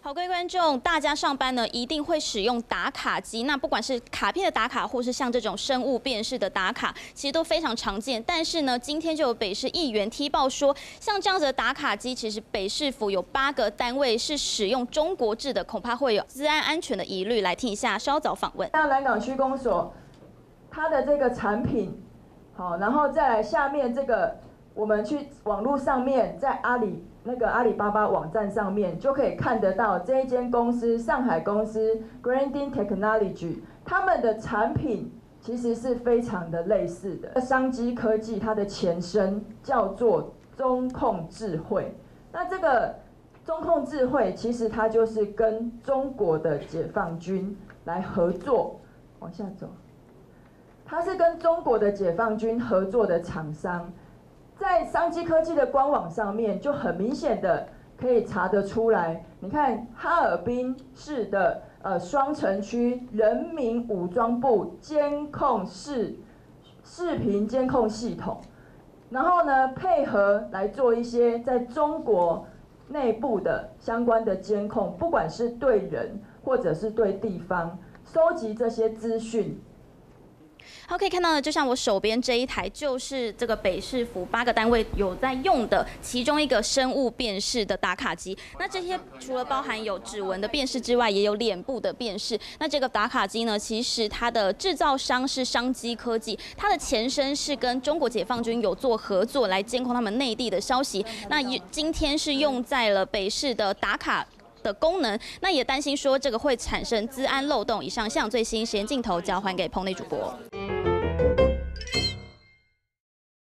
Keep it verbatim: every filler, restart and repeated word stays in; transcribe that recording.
好，各位观众，大家上班呢一定会使用打卡机。那不管是卡片的打卡，或是像这种生物辨识的打卡，其实都非常常见。但是呢，今天就有北市议员踢爆说，像这样子的打卡机，其实北市府有八个单位是使用中国制的，恐怕会有资安安全的疑虑。来听一下稍早访问。 像南港区公所，它的这个产品，好，然后再来下面这个，我们去网络上面，在阿里。 那个阿里巴巴网站上面就可以看得到这一间公司，上海公司 Grandin Technology， 他们的产品其实是非常的类似的。商机科技它的前身叫做中控智慧，那这个中控智慧其实它就是跟中国的解放军来合作，往下走，它是跟中国的解放军合作的厂商。 在商机科技的官网上面，就很明显的可以查得出来。你看哈尔滨市的呃双城区人民武装部监控视视频监控系统，然后呢配合来做一些在中国内部的相关的监控，不管是对人或者是对地方，收集这些资讯。 好，可以看到呢，就像我手边这一台，就是这个北市府八个单位有在用的其中一个生物辨识的打卡机。那这些除了包含有指纹的辨识之外，也有脸部的辨识。那这个打卡机呢，其实它的制造商是商机科技，它的前身是跟中国解放军有做合作，来监控他们内地的消息。那今天是用在了北市的打卡 的功能，那也担心说这个会产生资安漏洞。以上，现场最新实验镜头交还给棚内主播。